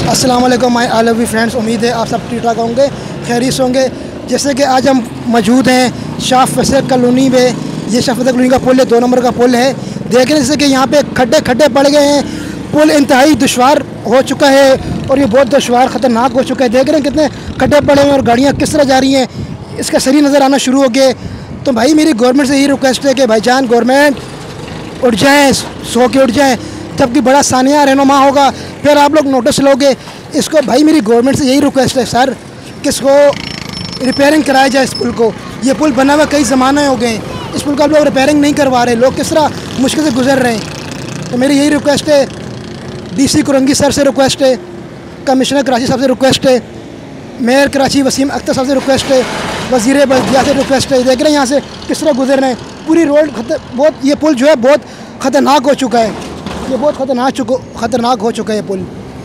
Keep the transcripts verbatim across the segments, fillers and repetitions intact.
अस्सलाम वालेकुम my all love you friends. उम्मीद है आप सब ठीक ठाक होंगे, खैरियत होंगे। जैसे कि आज हम मौजूद हैं शाह फैसल कॉलोनी में। ये शाह फैसल कॉलोनी का पुल है, दो नंबर का पुल है। देख रहे हैं जैसे कि यहाँ पे खड्डे खड्डे पड़ गए हैं। पुल इंतहाई दुश्वार हो चुका है और ये बहुत दुश्वार ख़तरनाक हो चुका है। देख रहे हैं कितने खड्डे पड़े हैं और गाड़ियाँ किस तरह जा रही हैं, इसका सही नज़र आना शुरू हो गए। तो भाई मेरी गवर्नमेंट से यही रिक्वेस्ट है कि भाईजान गवर्नमेंट उठ जाएँ, सो के उठ जाएँ। जबकि बड़ा सानिया रहनुमा होगा फिर आप लोग नोटिस लोगे इसको। भाई मेरी गवर्नमेंट से यही रिक्वेस्ट है सर कि इसको रिपेयरिंग कराया जाए इस पुल को। ये पुल बना हुआ कई ज़माने हो गए, इस पुल को आप लोग रिपेयरिंग नहीं करवा रहे। लोग किस तरह मुश्किल से गुजर रहे हैं। तो मेरी यही रिक्वेस्ट है, डीसी कुरंगी सर से रिक्वेस्ट है, कमिश्नर कराची साहब से रिक्वेस्ट है, मेयर कराची वसीम अख्तर साहब से रिक्वेस्ट है, वज़ीर बल्दिया से रिक्वेस्ट है। देख रहे हैं यहाँ से किस तरह गुजर रहे हैं। पूरी रोड बहुत, ये पुल जो है बहुत ख़तरनाक हो चुका है। ये बहुत ख़तरनाक चुको ख़तरनाक हो चुका है पुल।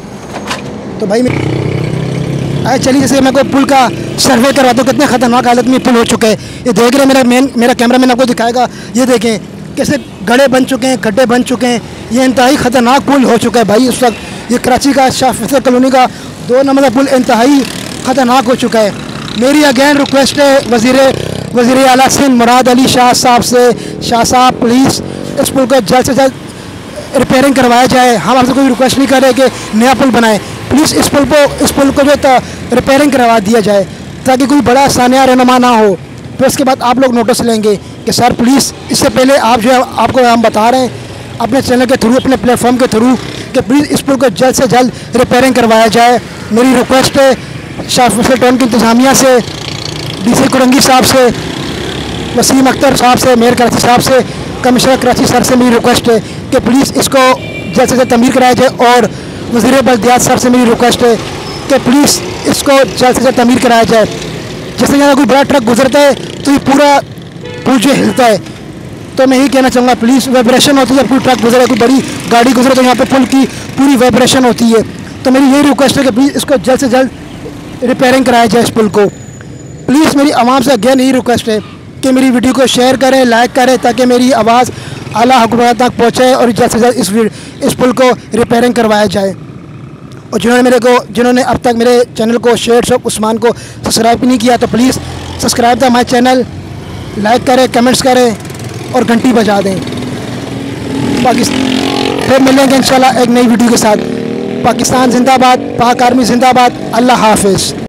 तो भाई आए चलिए जैसे मैं को पुल का सर्वे करवा दूँ कितने ख़तरनाक हालत में पुल हो चुका है। ये देख रहे हैं, मेरा मेन मेरा कैमरा मैन आपको दिखाएगा। ये देखें कैसे गड्ढे बन चुके हैं, खड्डे बन चुके हैं। ये इंतहाई ख़तरनाक पुल हो चुका है भाई। उस वक्त ये कराची का शाह फैसल कॉलोनी का दो नंबर का पुल इंतहाई ख़तरनाक हो चुका है। मेरी अगेन रिक्वेस्ट है वज़ीर वज़ीर आला सिंध मुराद अली शाह साहब से, शाह साहब प्लीज़ इस पुल को जल्द से जल्द रिपेयरिंग करवाया जाए। हम आपसे कोई रिक्वेस्ट नहीं कर रहे कि नया पुल बनाएं, प्लीज़ इस पुल को इस पुल को जो है रिपेयरिंग करवा दिया जाए ताकि कोई बड़ा सानिया रहनुमा ना हो। फिर उसके बाद आप लोग नोटिस लेंगे कि सर प्लीज़ इससे पहले आप जो है आपको हम बता रहे हैं अपने चैनल के थ्रू, अपने प्लेटफॉर्म के थ्रू कि प्लीज़ इस पुल को जल्द से जल्द रिपेयरिंग करवाया जाए। मेरी रिक्वेस्ट है शाह फैसल टाउन की इंतज़ामिया से, डी सी कुरंगी साहब से, वसीम अख्तर साहब से, मेयर कराची साहब से, कमिश्नर कराची सर से मेरी रिक्वेस्ट है कि प्लीज़ इसको जल्द से जल्द तमीर कराया जाए। और वज़ीर बल्दियात साहब से मेरी रिक्वेस्ट है कि प्लीज़ इसको जल्द से जल्द तमीर कराया जाए। जैसे यहाँ कोई बड़ा ट्रक गुजरता है तो ये पूरा पुल जो हिलता है। तो मैं यही कहना चाहूँगा प्लीज़, वाइब्रेशन होती है जब कोई ट्रक गुजरे, कोई बड़ी गाड़ी गुजरे तो यहाँ पर पुल की पूरी वाइब्रेशन होती है। तो मेरी यही रिक्वेस्ट है कि प्लीज़ इसको जल्द से जल्द रिपेयरिंग कराया जाए इस पुल को। प्लीज़ मेरी आवाम से अगेन यही रिक्वेस्ट है कि मेरी वीडियो को शेयर करें, लाइक करें ताकि मेरी आवाज़ आला हुकूमत तक पहुँचे और जल्द से जल्द इस इस पुल को रिपेयरिंग करवाया जाए। और जिन्होंने मेरे को जिन्होंने अब तक मेरे चैनल को शेयर शॉप उस्मान को सब्सक्राइब भी नहीं किया तो please subscribe the my channel, like करें, कमेंट्स करें और घंटी बजा दें। पाकिस्तान फिर मिलेंगे इंशाल्लाह एक नई वीडियो के साथ। पाकिस्तान जिंदाबाद, पाक आर्मी जिंदाबाद। अल्लाह हाफिज़।